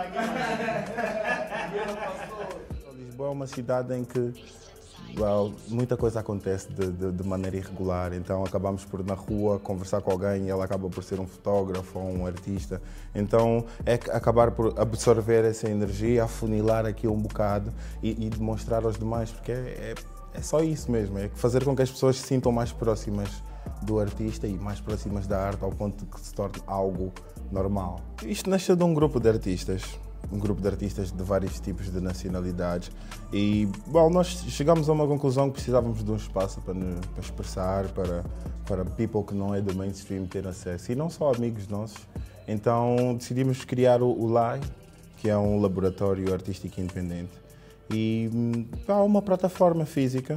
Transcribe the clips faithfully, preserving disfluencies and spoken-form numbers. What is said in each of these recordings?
Lisboa é uma cidade em que well, muita coisa acontece de, de, de maneira irregular, então acabamos por na rua conversar com alguém e ela acaba por ser um fotógrafo ou um artista. Então é acabar por absorver essa energia, afunilar aqui um bocado e, e demonstrar aos demais, porque é, é, é só isso mesmo, é fazer com que as pessoas se sintam mais próximas do artista e mais próximas da arte ao ponto de que se torne algo normal. Isto nasceu de um grupo de artistas. Um grupo de artistas de vários tipos de nacionalidades e, bom, nós chegamos a uma conclusão que precisávamos de um espaço para, para expressar, para, para people que não é do mainstream ter acesso, e não só amigos nossos. Então decidimos criar o, o L A I, que é um laboratório artístico independente, e há uma plataforma física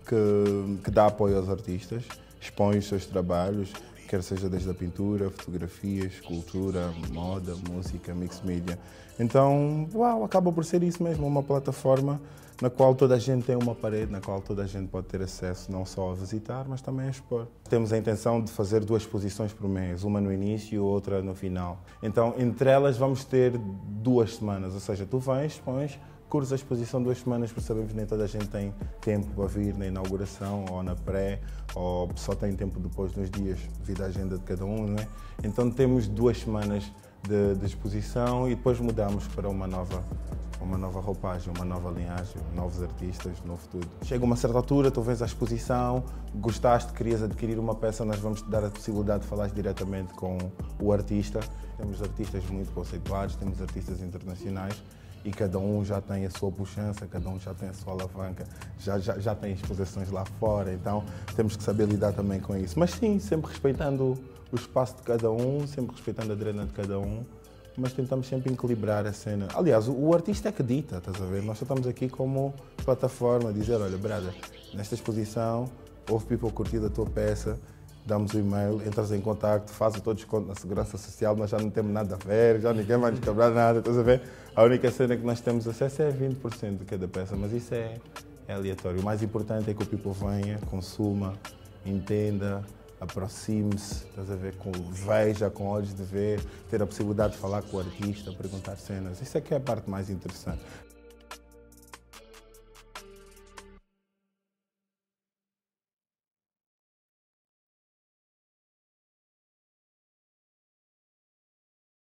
que, que dá apoio aos artistas, expõe os seus trabalhos, quer seja desde a pintura, fotografia, escultura, moda, música, mix media. Então, uau, acaba por ser isso mesmo, uma plataforma na qual toda a gente tem uma parede, na qual toda a gente pode ter acesso não só a visitar, mas também a expor. Temos a intenção de fazer duas exposições por mês, uma no início e outra no final. Então, entre elas vamos ter duas semanas, ou seja, tu vens, expões, cursos a exposição duas semanas, porque sabemos que nem toda a gente tem tempo para vir na inauguração ou na pré, ou só tem tempo depois nos dias, devido à agenda de cada um, não é? Então temos duas semanas de, de exposição e depois mudamos para uma nova, uma nova roupagem, uma nova linhagem, novos artistas, novo tudo. Chega uma certa altura, tu vens à exposição, gostaste, querias adquirir uma peça, nós vamos te dar a possibilidade de falar diretamente com o artista. Temos artistas muito conceituados, temos artistas internacionais, e cada um já tem a sua puxança, cada um já tem a sua alavanca, já, já, já tem exposições lá fora, então temos que saber lidar também com isso. Mas sim, sempre respeitando o espaço de cada um, sempre respeitando a drena de cada um, mas tentamos sempre equilibrar a cena. Aliás, o, o artista é que dita, estás a ver? Nós só estamos aqui como plataforma, a dizer, olha, brother, nesta exposição, houve people curtir a tua peça, damos o e-mail, entras em contato, faz o teu desconto na Segurança Social, nós já não temos nada a ver, já ninguém vai nos cobrar nada, estás a ver? A única cena que nós temos acesso é vinte por cento de cada peça, mas isso é, é aleatório. O mais importante é que o people venha, consuma, entenda, aproxime-se, estás a ver? Com, veja com olhos de ver, ter a possibilidade de falar com o artista, perguntar cenas. Isso é que é a parte mais interessante.